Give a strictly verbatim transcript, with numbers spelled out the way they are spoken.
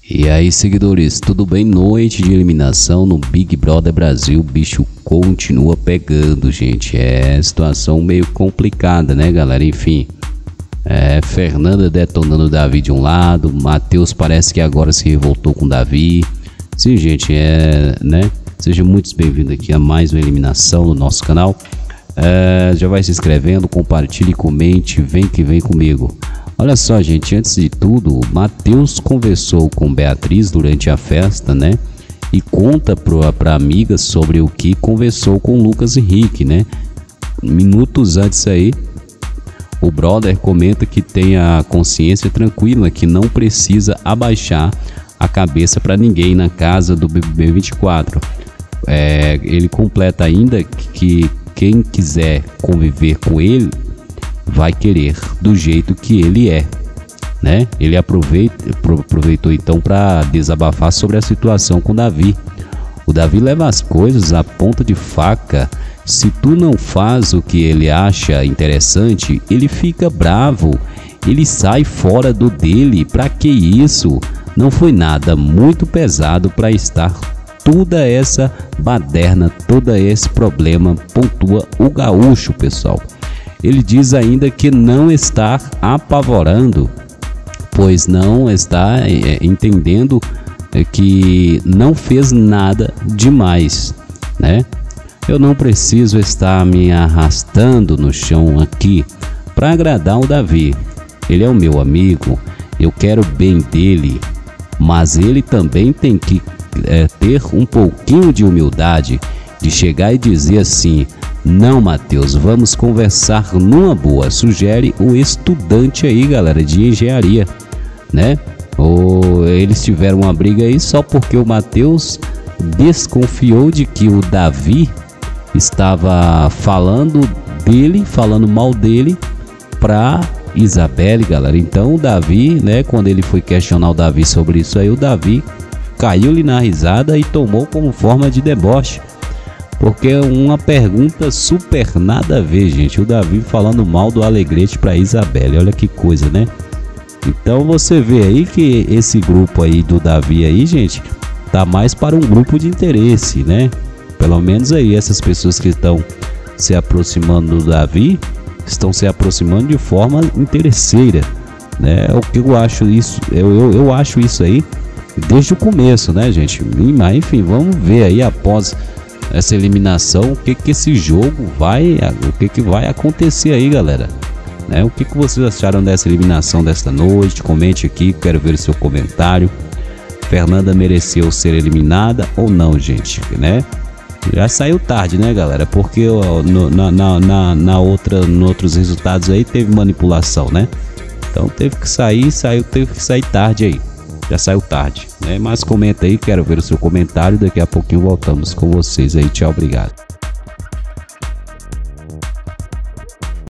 E aí, seguidores, tudo bem? Noite de eliminação no Big Brother Brasil, o bicho continua pegando, gente. É situação meio complicada, né, galera? Enfim, é, Fernanda detonando o Davi de um lado, Matheus parece que agora se revoltou com o Davi. Sim, gente, é, né? Sejam muito bem-vindos aqui a mais uma eliminação no nosso canal. É, já vai se inscrevendo, compartilhe, comente, vem que vem comigo. Olha só, gente, antes de tudo, Matheus conversou com Beatriz durante a festa, né? E conta para amiga sobre o que conversou com Lucas Henrique, né? Minutos antes aí, o brother comenta que tem a consciência tranquila, que não precisa abaixar a cabeça para ninguém na casa do B B B vinte e quatro. É, ele completa ainda que quem quiser conviver com ele vai querer do jeito que ele é, né? Ele aproveita, aproveitou então para desabafar sobre a situação com o Davi. O Davi leva as coisas à ponta de faca. Se tu não faz o que ele acha interessante, ele fica bravo, ele sai fora do dele. Pra que isso? Não foi nada muito pesado para estar toda essa baderna, todo esse problema, pontua o gaúcho, pessoal. Ele diz ainda que não está apavorando, pois não está é, entendendo é, que não fez nada demais, né? Eu não preciso estar me arrastando no chão aqui para agradar o Davi. Ele é o meu amigo, eu quero o bem dele, mas ele também tem que é, ter um pouquinho de humildade, de chegar e dizer assim: não, Matheus, vamos conversar numa boa. Sugere o estudante aí, galera, de engenharia, né? Ou eles tiveram uma briga aí só porque o Matheus desconfiou de que o Davi estava falando dele, falando mal dele pra Isabelle, galera. Então o Davi, né, quando ele foi questionar o Davi sobre isso aí, o Davi caiu-lhe na risada e tomou como forma de deboche. Porque é uma pergunta super nada a ver, gente. O Davi falando mal do Alegrete para Isabelle. Olha que coisa, né? Então você vê aí que esse grupo aí do Davi aí, gente, tá mais para um grupo de interesse, né? Pelo menos aí essas pessoas que estão se aproximando do Davi estão se aproximando de forma interesseira, né? O que eu acho isso, eu, eu, eu acho isso aí desde o começo, né, gente? Mas enfim, vamos ver aí após essa eliminação, o que que esse jogo vai, o que que vai acontecer aí, galera, né? O que que vocês acharam dessa eliminação desta noite? Comente aqui, quero ver o seu comentário. Fernanda mereceu ser eliminada ou não, gente, né? Já saiu tarde, né, galera? Porque ó, no, na, na, na, na outra, nos outros resultados aí teve manipulação, né? Então teve que sair, saiu, teve que sair tarde aí. Já saiu tarde, né? Mas comenta aí, quero ver o seu comentário. Daqui a pouquinho voltamos com vocês aí. Tchau, obrigado.